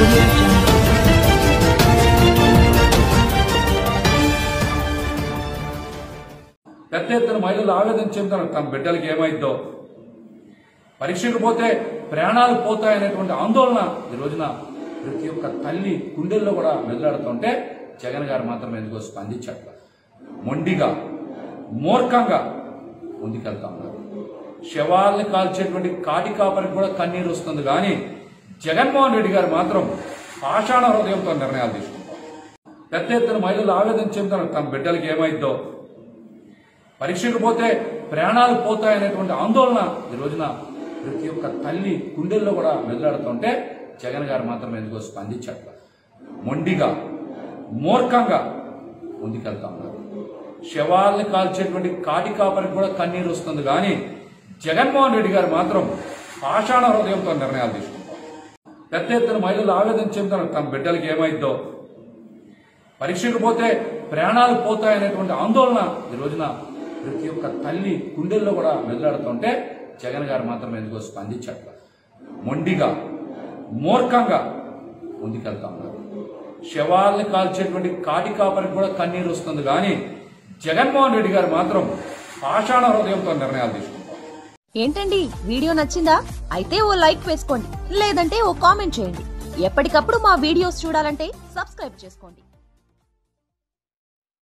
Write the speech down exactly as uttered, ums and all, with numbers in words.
audio jungle. పెద్ద ఎత్తున మహిళలు ఆవేదన చెందుతారు తమ బిడ్డలకి ఏమైందో, పరీక్షకు పోతే ప్రాణాలు పోతాయనేటువంటి ఆందోళన ఈ రోజున ప్రతి ఒక్క తల్లి గుండెల్లో కూడా మెదలాడుతుంటే జగన్ గారు మాత్రం ఎందుకో స్పందించట్ల మొండిగా మూర్ఖంగా ముందుకెళ్తా ఉన్నారు. శవాల్ని కాల్చేటువంటి కాటి కాపరికి కూడా కన్నీరు వస్తుంది, కానీ జగన్మోహన్ రెడ్డి గారు మాత్రం పాషాణ హృదయంతో నిర్ణయాలు తీసుకుంటారు. పెద్ద ఎత్తున మహిళలు ఆవేదన చెందుతారు తమ బిడ్డలకి ఏమైందో, పరీక్షకు పోతే ప్రాణాలు పోతాయనేటువంటి ఆందోళన ఈ రోజున ప్రతి ఒక్క తల్లి గుండెల్లో కూడా మెదలాడుతుంటే జగన్ గారు మాత్రం ఎందుకో స్పందించట్ల మొండిగా మూర్ఖంగా ముందుకెళ్తా ఉన్నారు. శవాల్ని కాల్చేటువంటి కాటి కాపరికి కూడా కన్నీరు వస్తుంది, కానీ జగన్మోహన్ రెడ్డి గారు మాత్రం పాషాణ హృదయంతో నిర్ణయాలు తీసుకుంటారు. పెద్ద ఎత్తున మహిళలు ఆవేదన చెందుతారు తమ బిడ్డలకి ఏమైందో, పరీక్షకు పోతే ప్రాణాలు పోతాయనేటువంటి ఆందోళన ఈ రోజున ప్రతి ఒక్క తల్లి గుండెల్లో కూడా మెదలాడుతుంటే జగన్ గారు మాత్రం ఎందుకో స్పందించట్ల మొండిగా మూర్ఖంగా ముందుకెళ్తా ఉన్నారు. శవాల్ని కాల్చేటువంటి కాటి కాపరికి కూడా కన్నీరు వస్తుంది, కానీ జగన్మోహన్ రెడ్డి గారు మాత్రం పాషాణ హృదయంతో నిర్ణయాలు తీసుకుంటారు. ఏంటండి, వీడియో నచ్చిందా? అయితే ఓ లైక్ వేసుకోండి, లేదంటే ఓ కామెంట్ చేయండి. ఎప్పటికప్పుడు మా వీడియోస్ చూడాలంటే సబ్స్క్రైబ్ చేసుకోండి.